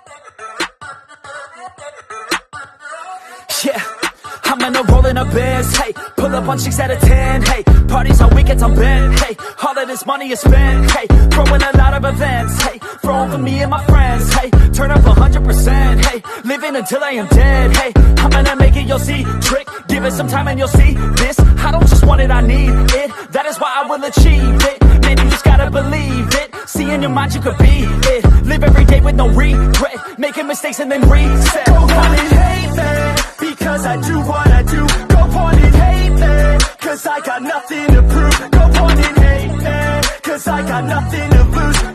Yeah, I'm in a roll in a Benz, hey, pull up on 6 out of 10, hey, parties on weekends I'm bent, hey, all of this money is spent, hey, throwing a lot of events, hey, throwing for me and my friends, hey, turn up 100%, hey, living until I am dead, hey, I'm gonna make it, you'll see, trick, give it some time and you'll see, this, I don't just want it, I need it, that is why I will achieve it, man, you just gotta believe it, see in your mind you could be it, live every day with no regret, making mistakes and then reset. Go on and hate me, because I do what I do. Go on and hate me, cause I got nothing to prove. Go on and hate me, cause I got nothing to lose.